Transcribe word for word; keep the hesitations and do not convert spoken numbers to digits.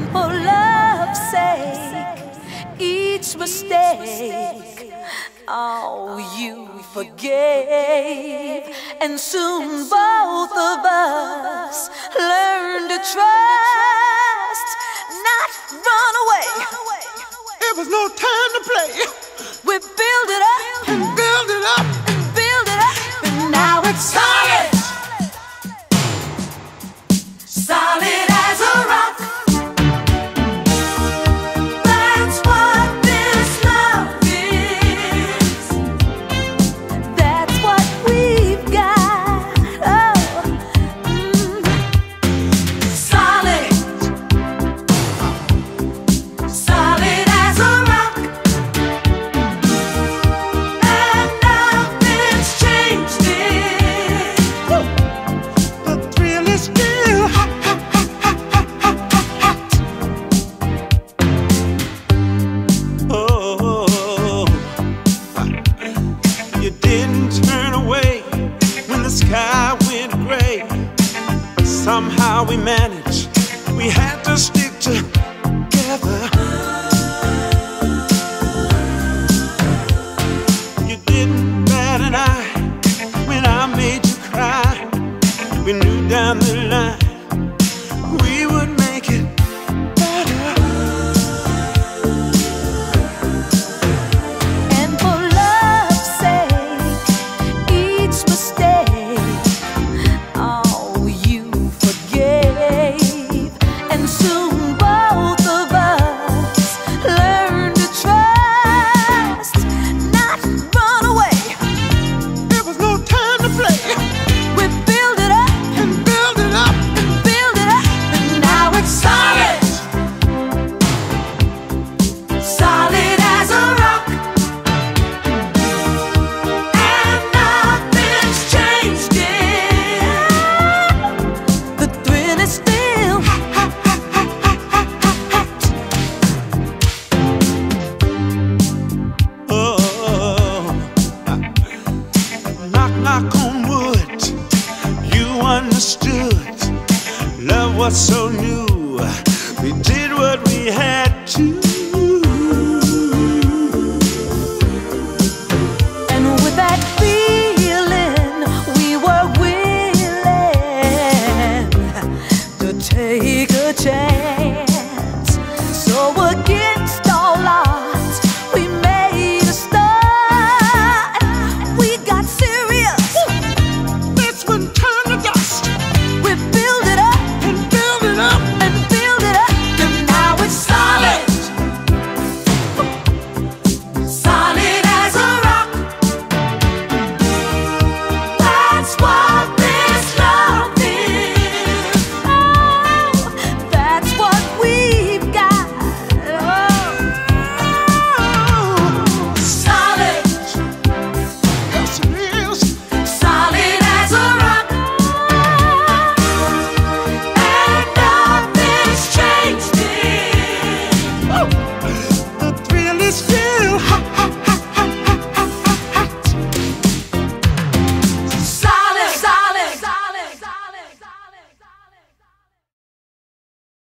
for love's sake, each mistake, oh, you forgave. And soon both of us learned to trust, not run away. It was no time to play. We build it up and build it up and build it up, and now it's solid. Solid as a rock. That's what this love is. That's what we've got. Oh, mm. Solid. Solid as a rock. And nothing's changed it. The thrill is still hot. You didn't turn away when the sky went gray. Somehow we managed. We had to stick together. You didn't bat an eye when I made you cry. We knew down the line we would make it better. And for love's sake, each mistake, oh, you forgave. And soon both of us learned to trust, not run away. There was no time to play. We build it up And build it up. and build it up, and now it's solid. Solid as a rock. And nothing's changed it. The thrill is still hot. Oh, knock, knock on wood. You understood. Love was so new. We did what we had to.